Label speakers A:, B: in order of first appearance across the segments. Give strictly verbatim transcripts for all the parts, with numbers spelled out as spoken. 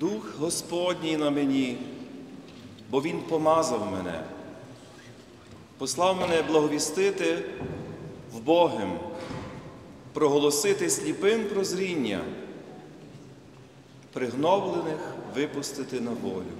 A: Дух Господній на мені, бо Він помазав мене, послав мене благовістити вбогим, проголосити сліпим прозріння, пригноблених випустити на волю.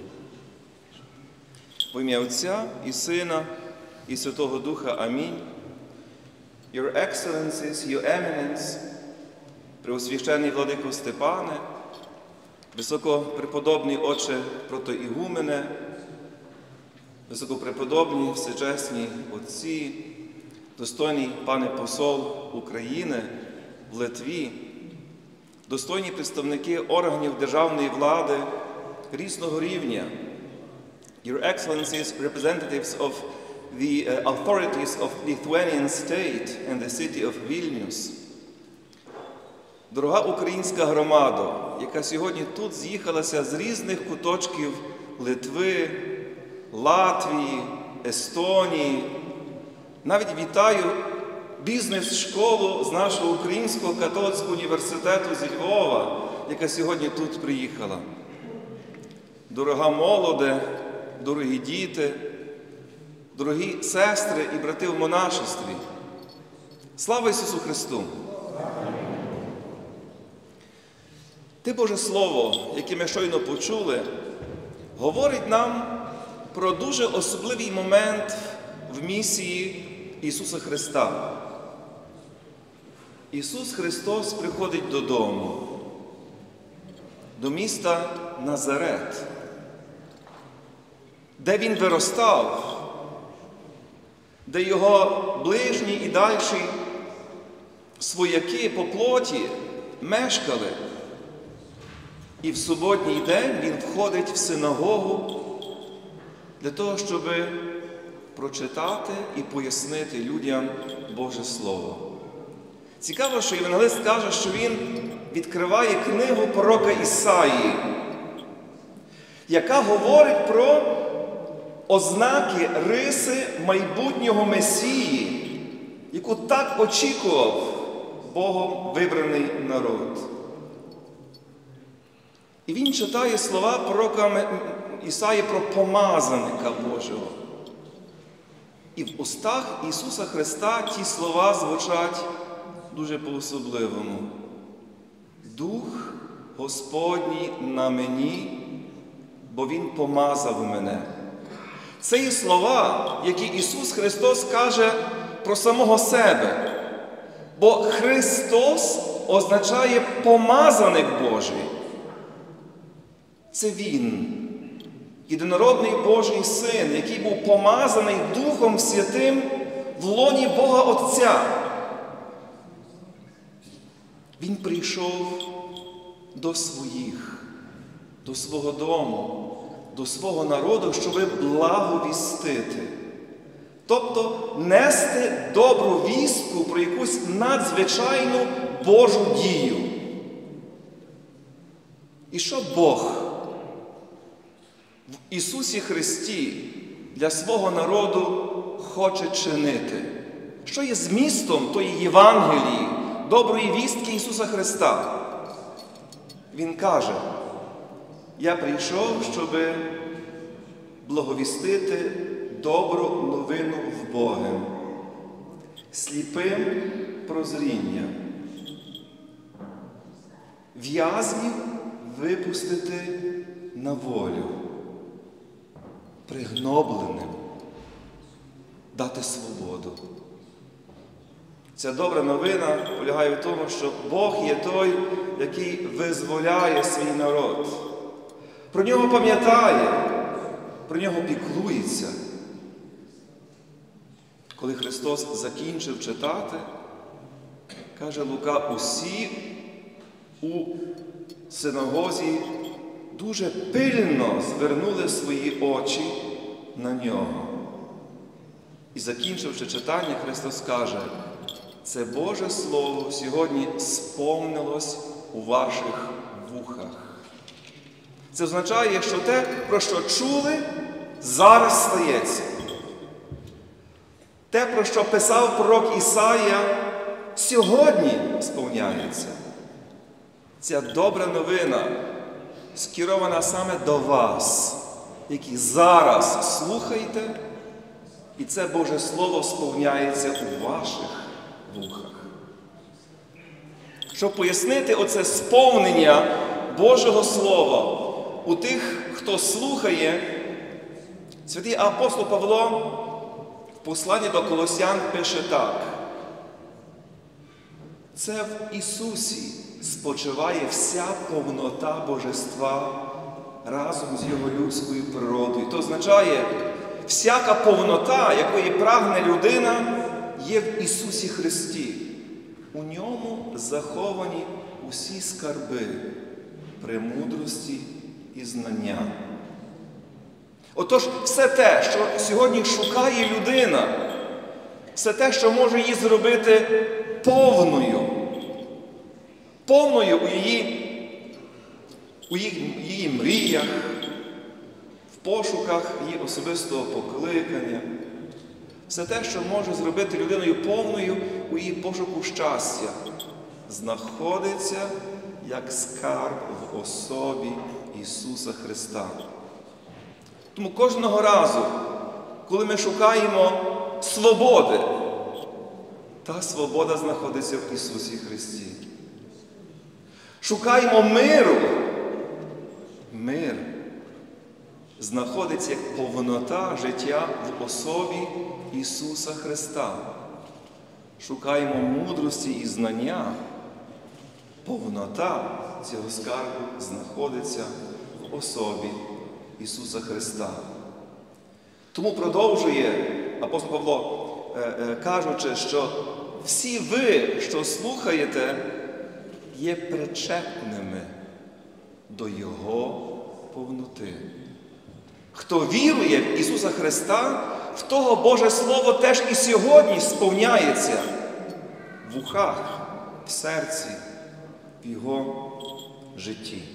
A: В ім'я Отця і Сина і Святого Духа. Амінь. Your Excellencies, Your Eminence, Преосвященний Владико Степане, Високопреподобний Отче Протоігумене, Високопреподобні всечесні отці, достойний пане посол України в Литві, достойні представники органів державної влади різного рівня, Your Excellencies, representatives of the uh, authorities of Lithuanian state and the city of Vilnius. Дорога українська громада, яка сьогодні тут з'їхалася з різних куточків Литви, Латвії, Естонії. Навіть вітаю бізнес-школу з нашого Українського католицького університету зі Львова, яка сьогодні тут приїхала. Дорога молоде, дорогі діти, дорогі сестри і брати в монашестві. Слава Ісусу Христу! Те Боже Слово, яке ми щойно почули, говорить нам про дуже особливий момент в місії Ісуса Христа. Ісус Христос приходить додому, до міста Назарет, де Він виростав, де Його ближні і дальші свояки по плоті мешкали. І в суботній день Він входить в синагогу для того, щоб прочитати і пояснити людям Боже Слово. Цікаво, що євангелист каже, що він відкриває книгу пророка Ісаї, яка говорить про ознаки, риси майбутнього Месії, яку так очікував Богом вибраний народ. І він читає слова пророка Ісаї про помазаника Божого. І в устах Ісуса Христа ті слова звучать дуже по-особливому. Дух Господній на мені, бо Він помазав мене. Це є слова, які Ісус Христос каже про самого себе. Бо Христос означає помазаник Божий. Це Він, єдинородний Божий Син, який був помазаний Духом Святим в лоні Бога Отця. Він прийшов до своїх, до свого дому, до свого народу, щоб благовістити. Тобто нести добру вістку про якусь надзвичайну Божу дію. І що Бог в Ісусі Христі для свого народу хоче чинити? Що є змістом тої Євангелії, доброї вістки Ісуса Христа? Він каже: я прийшов, щоб благовістити добру новину в Бога, сліпим прозріння, в'язнів випустити на волю, пригнобленим дати свободу. Ця добра новина полягає в тому, що Бог є той, який визволяє свій народ. Про нього пам'ятає, про нього піклується. Коли Христос закінчив читати, каже Лука, усі у синагозі дуже пильно звернули свої очі на нього. І закінчивши читання, Христос каже: це Боже Слово сьогодні сповнилось у ваших вухах. Це означає, що те, про що чули, зараз стається. Те, про що писав пророк Ісая, сьогодні сповняється. Ця добра новина скерована саме до вас, які зараз слухаєте, і це Боже Слово сповняється у ваших вухах. Щоб пояснити оце сповнення Божого Слова у тих, хто слухає, святий апостол Павло в посланні до Колосян пише так: це в Ісусі спочиває вся повнота Божества разом з Його людською природою. То означає, всяка повнота, якої прагне людина, є в Ісусі Христі. У Ньому заховані усі скарби премудрості і знання. Отож, все те, що сьогодні шукає людина, все те, що може її зробити повною, повною у її, у її, її мріях, в пошуках її особистого покликання, все те, що може зробити людиною повною у її пошуку щастя, знаходиться як скарб в особі Ісуса Христа. Тому кожного разу, коли ми шукаємо свободи, та свобода знаходиться в Ісусі Христі. Шукаємо миру, мир знаходиться як повнота життя в особі Ісуса Христа. Шукаємо мудрості і знання, повнота цього скарбу знаходиться в особі Ісуса Христа. Тому продовжує апостол Павло, кажучи, що всі ви, що слухаєте, є причетними до Його повноти. Хто вірує в Ісуса Христа, в того Боже Слово теж і сьогодні сповняється в ухах, в серці, в Його житті.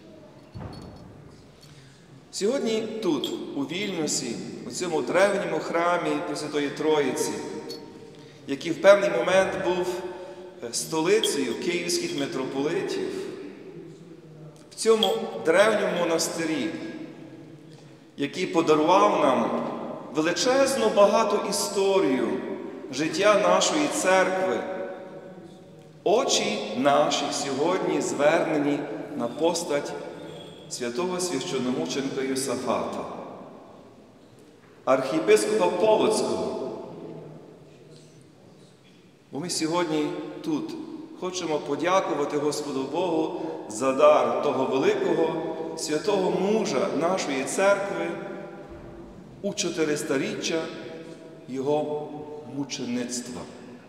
A: Сьогодні тут, у Вільнюсі, у цьому древньому храмі Пресвятої Троїці, який в певний момент був столицею київських митрополитів, в цьому древньому монастирі, який подарував нам величезну багату історію життя нашої церкви, очі наші сьогодні звернені на постать святого священномученика Йосафата, архієпископа Полоцького. Бо ми сьогодні тут хочемо подякувати Господу Богу за дар того великого святого мужа нашої церкви у чотиристоріччя його мучеництва.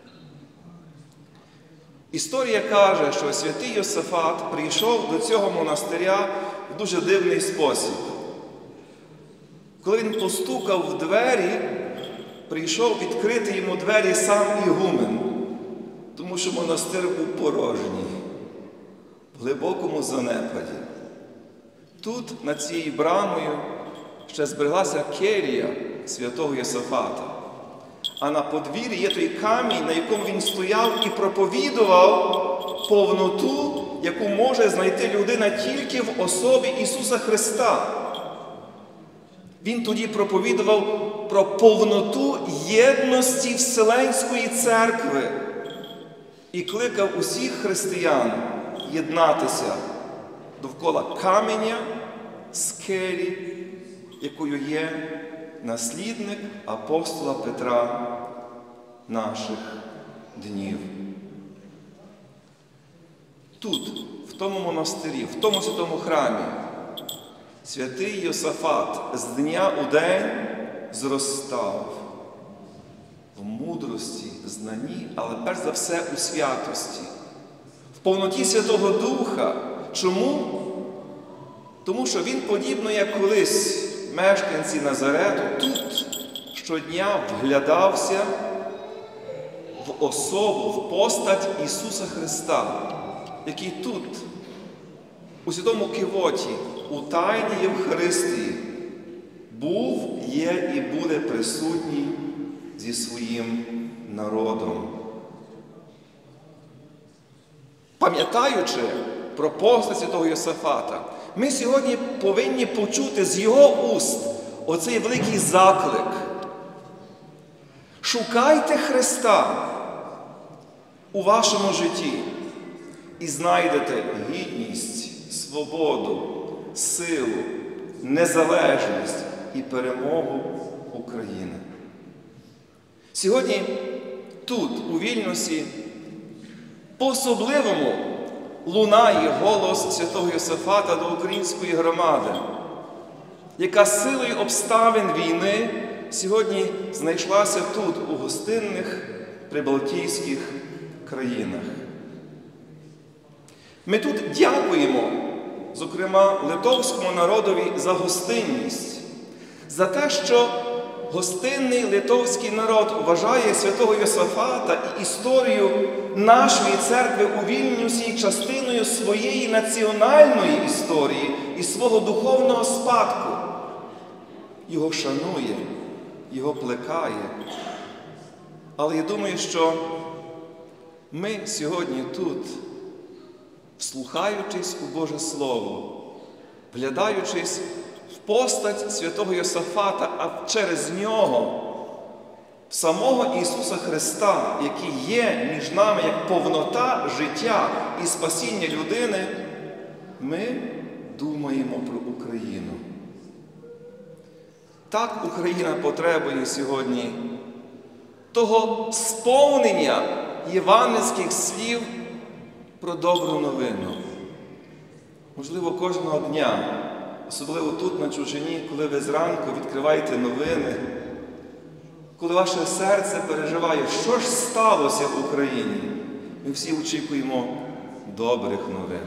A: Історія каже, що святий Йосафат прийшов до цього монастиря в дуже дивний спосіб. Коли він постукав в двері, прийшов відкрити йому двері сам ігумен, тому що монастир був порожній, в глибокому занепаді. Тут, над цією брамою, ще збереглася келія святого Йосафата. А на подвір'ї є той камінь, на якому він стояв і проповідував повноту, яку може знайти людина тільки в особі Ісуса Христа. Він тоді проповідував про повноту єдності Вселенської церкви і кликав усіх християн єднатися довкола каменя, скелі, якою є наслідник апостола Петра наших днів. Тут, в тому монастирі, в тому святому храмі, святий Йосафат з дня у день зростав в мудрості, знанні, але перш за все у святості, в повноті Святого Духа. Чому? Тому що він, подібно як колись мешканці Назарету, тут щодня вглядався в особу, в постать Ісуса Христа, який тут, у святому кивоті, у тайні Євхаристії, був, є і буде присутній зі своїм народом. Пам'ятаючи про постать святого Йосафата, Ми сьогодні повинні почути з його уст оцей великий заклик. Шукайте Христа у вашому житті і знайдете гідність, свободу, силу, незалежність і перемогу України. Сьогодні тут, у Вільнюсі, по-особливому лунає голос святого Йосафата до української громади, яка силою обставин війни сьогодні знайшлася тут, у гостинних прибалтійських країнах. Ми тут дякуємо, зокрема, литовському народові за гостинність, за те, що гостинний литовський народ вважає святого Йосафата і історію нашої церкви у Вільнюсі частиною своєї національної історії і свого духовного спадку. Його шанує, його плекає. Але я думаю, що ми сьогодні тут, вслухаючись у Боже Слово, вглядаючись в постать святого Йосафата, а через нього в самого Ісуса Христа, який є між нами як повнота життя і спасіння людини, ми думаємо про Україну. Так Україна потребує сьогодні того сповнення євангельських слів про добру новину. Можливо, кожного дня, особливо тут, на чужині, коли ви зранку відкриваєте новини, коли ваше серце переживає, що ж сталося в Україні, ми всі очікуємо добрих новин.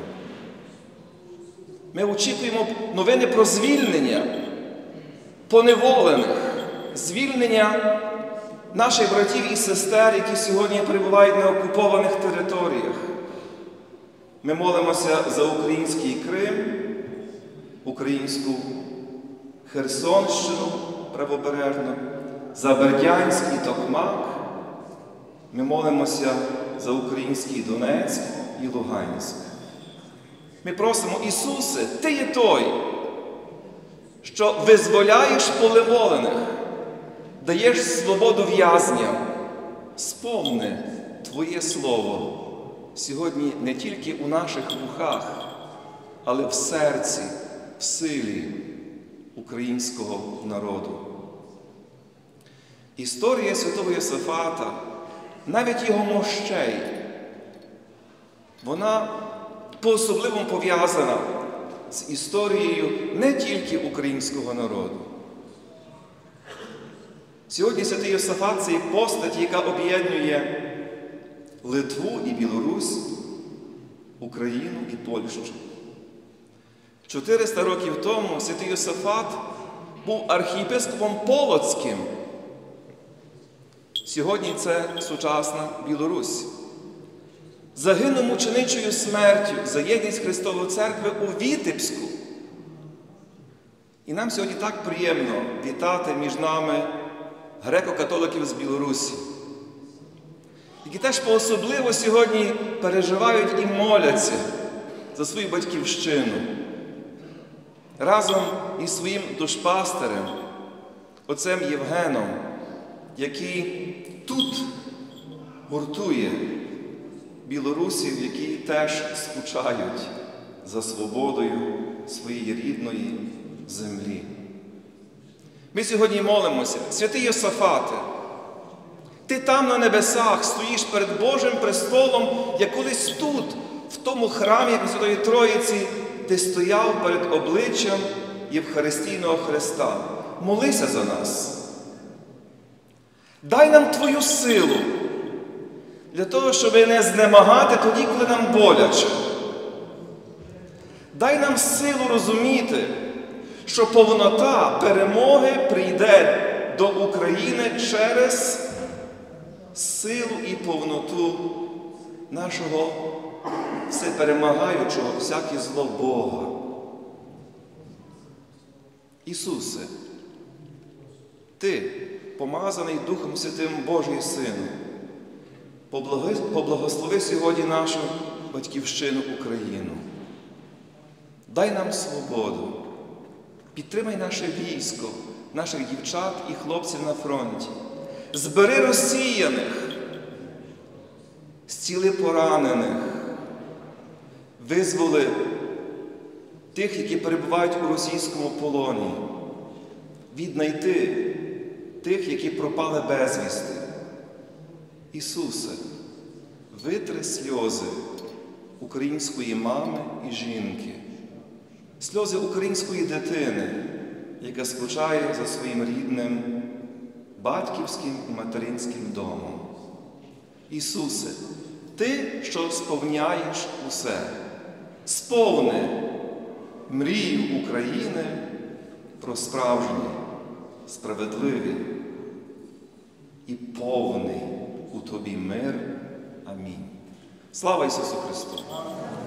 A: Ми очікуємо новини про звільнення поневолених, звільнення наших братів і сестер, які сьогодні перебувають на окупованих територіях. Ми молимося за український Крим, українську Херсонщину правобережну, за Бердянськ і Токмак. Ми молимося за український Донецьк і Луганськ. Ми просимо: Ісусе, Ти є той, що визволяєш поневолених, даєш свободу в'язням. Сповни Твоє Слово сьогодні не тільки у наших вухах, але в серці, в силі українського народу. Історія святого Йосафата, навіть його мощей, вона по-особливому пов'язана з історією не тільки українського народу. Сьогодні святий Йосафат – це є постать, яка об'єднує Литву і Білорусь, Україну і Польщу. чотириста років тому святий Йосафат був архієпископом Полоцьким. Сьогодні це сучасна Білорусь. Загинув мученичою смертю за єдність Христової Церкви у Вітебську. І нам сьогодні так приємно вітати між нами греко-католиків з Білорусі, які теж по-особливо сьогодні переживають і моляться за свою батьківщину. Разом із своїм душпастерем, отцем Євгеном, який тут гуртує білорусів, які теж скучають за свободою своєї рідної землі. Ми сьогодні молимося: святий Йосафате, Ти там на небесах стоїш перед Божим престолом, як колись тут, в тому храмі Пресвятої Троїці, Ти стояв перед обличчям Євхаристійного Христа. Молися за нас. Дай нам Твою силу для того, щоб не знемагати тоді, коли нам боляче. Дай нам силу розуміти, що повнота перемоги прийде до України через силу і повноту нашого всеперемагаючого всяке зло Бога. Ісусе, Ти, помазаний Духом Святим Божий Сину, поблагослови сьогодні нашу батьківщину Україну. дай нам свободу, підтримай наше військо, наших дівчат і хлопців на фронті, збери розсіяних, зціли поранених, визволи тих, які перебувають у російському полоні, віднайти тих, які пропали безвісти. Ісусе, витри сльози української мами і жінки, сльози української дитини, яка скучає за своїм рідним батьківським і материнським домом. Ісусе, Ти, що сповняєш усе, сповни мрію України про справжній, справедливий і повний у Тобі мир. Амінь. Слава Ісусу Христу!